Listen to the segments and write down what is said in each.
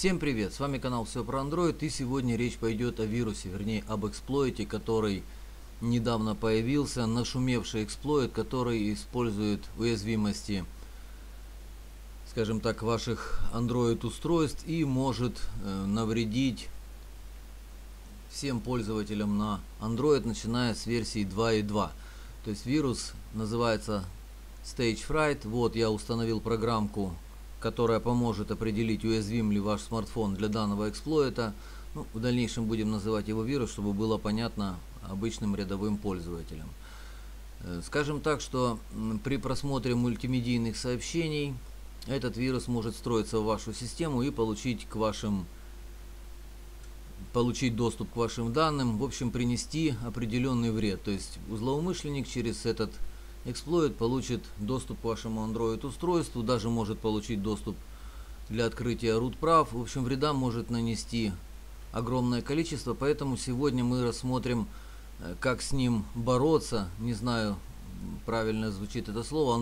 Всем привет, с вами канал Все про Android, и сегодня речь пойдет о вирусе, вернее об эксплойте, который недавно появился, нашумевший эксплойт, который использует уязвимости, скажем так, ваших Android устройств и может навредить всем пользователям на Android, начиная с версии 2.2. То есть вирус называется Stagefright. Вот я установил программку, которая поможет определить, уязвим ли ваш смартфон для данного эксплойта. В дальнейшем будем называть его вирус, чтобы было понятно обычным рядовым пользователям. Скажем так, что при просмотре мультимедийных сообщений этот вирус может встроиться в вашу систему и получить доступ к вашим данным, в общем, принести определенный вред. То есть злоумышленник через этот эксплойт получит доступ к вашему Android устройству, даже может получить доступ для открытия root прав. В общем, вреда может нанести огромное количество, поэтому сегодня мы рассмотрим, как с ним бороться. Не знаю, правильно звучит это слово.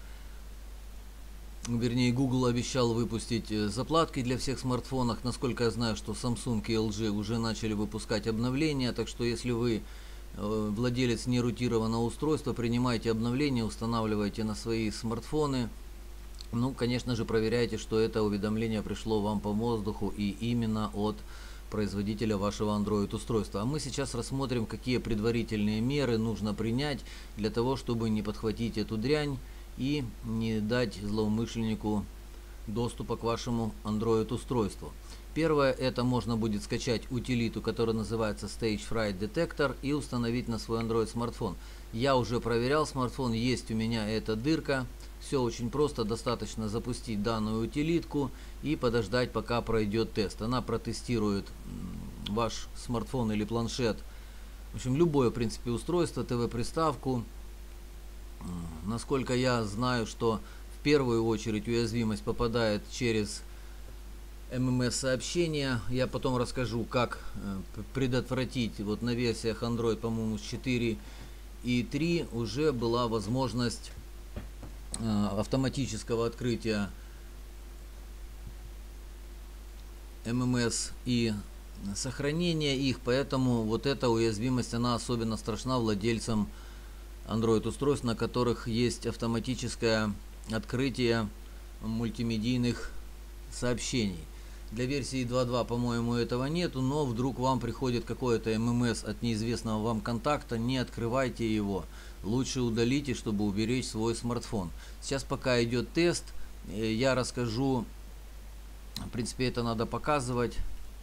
Google обещал выпустить заплатки для всех смартфонов. Насколько я знаю, что Samsung и LG уже начали выпускать обновления, так что если вы владелец нерутированного устройства, принимайте обновления, устанавливайте на свои смартфоны. Конечно же, проверяйте, что это уведомление пришло вам по воздуху и именно от производителя вашего Android устройства. А мы сейчас рассмотрим, какие предварительные меры нужно принять для того, чтобы не подхватить эту дрянь и не дать злоумышленнику доступа к вашему Android устройству. Первое, это можно будет скачать утилиту, которая называется Stagefright Detector, и установить на свой Android смартфон. Я уже проверял смартфон, есть у меня эта дырка. Все очень просто, достаточно запустить данную утилитку и подождать, пока пройдет тест. Она протестирует ваш смартфон или планшет, в общем, любое, в принципе, устройство, ТВ-приставку. Насколько я знаю, что в первую очередь уязвимость попадает через ММС-сообщения. Я потом расскажу, как предотвратить. Вот на версиях Android, по-моему, с 4.3 уже была возможность автоматического открытия ММС и сохранения их, поэтому вот эта уязвимость, она особенно страшна владельцам Android устройств, на которых есть автоматическое открытие мультимедийных сообщений. Для версии 2.2, по-моему, этого нету, но вдруг вам приходит какое-то ММС от неизвестного вам контакта, не открывайте его. Лучше удалите, чтобы уберечь свой смартфон. Сейчас, пока идет тест, я расскажу, в принципе, это надо показывать.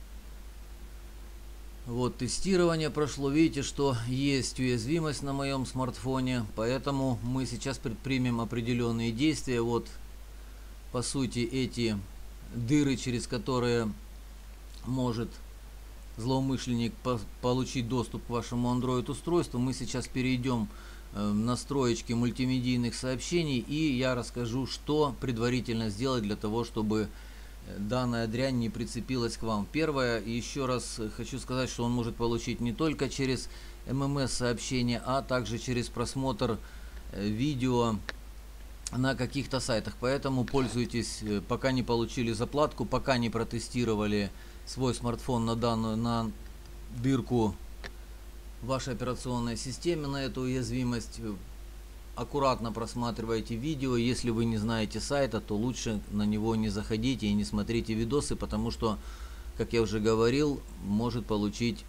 Вот, тестирование прошло, видите, что есть уязвимость на моем смартфоне, поэтому мы сейчас предпримем определенные действия. Вот, по сути, эти дыры, через которые может злоумышленник получить доступ к вашему Android устройству. Мы сейчас перейдем в настройки мультимедийных сообщений, и я расскажу, что предварительно сделать для того, чтобы данная дрянь не прицепилась к вам. Первое, еще раз хочу сказать, что он может получить не только через ММС сообщения, а также через просмотр видео на каких-то сайтах. Поэтому пользуйтесь, пока не получили заплатку, пока не протестировали свой смартфон на дырку в вашей операционной системе, на эту уязвимость. Аккуратно просматривайте видео. Если вы не знаете сайта, то лучше на него не заходите и не смотрите видосы, потому что, как я уже говорил, может получить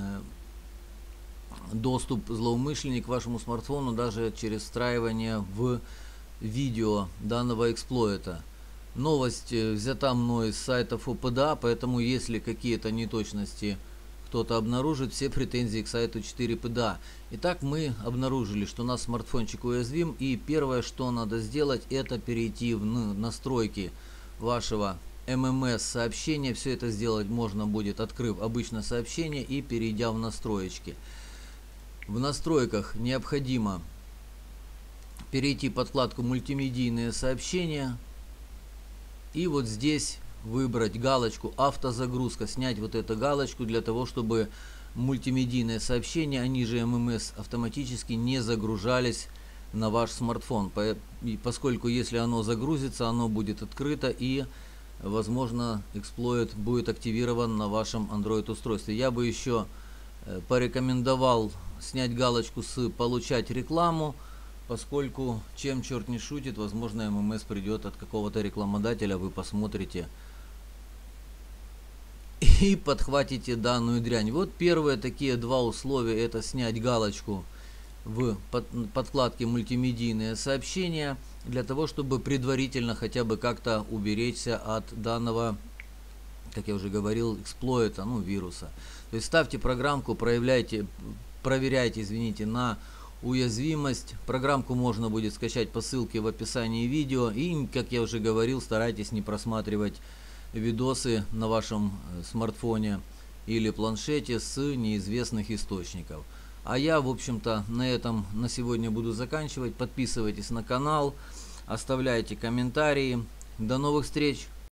доступ злоумышленник к вашему смартфону даже через встраивание в видео данного эксплойта. Новость взята мной с сайтов ОПДА, поэтому если какие-то неточности кто-то обнаружит, все претензии к сайту 4PDA. Итак, мы обнаружили, что наш смартфончик уязвим, и первое, что надо сделать, это перейти в настройки вашего ММС сообщения. Все это сделать можно будет, открыв обычное сообщение и перейдя в настроечки. В настройках необходимо перейти под вкладку мультимедийные сообщения и вот здесь выбрать галочку автозагрузка, снять вот эту галочку для того, чтобы мультимедийные сообщения, они же ММС, автоматически не загружались на ваш смартфон, поскольку если оно загрузится, оно будет открыто и возможно, эксплойт будет активирован на вашем Android устройстве. Я бы еще порекомендовал снять галочку с «Получать рекламу», поскольку, чем черт не шутит, возможно, ММС придет от какого-то рекламодателя, вы посмотрите и подхватите данную дрянь. Вот первые такие два условия: это снять галочку в подкладке «Мультимедийные сообщения», для того, чтобы предварительно хотя бы как-то уберечься от данного, как я уже говорил, эксплойта, вируса. То есть ставьте программку, проверяйте, на уязвимость. Программку можно будет скачать по ссылке в описании видео. И, как я уже говорил, старайтесь не просматривать видосы на вашем смартфоне или планшете с неизвестных источников. А я, в общем-то, на этом на сегодня буду заканчивать. Подписывайтесь на канал, оставляйте комментарии. До новых встреч!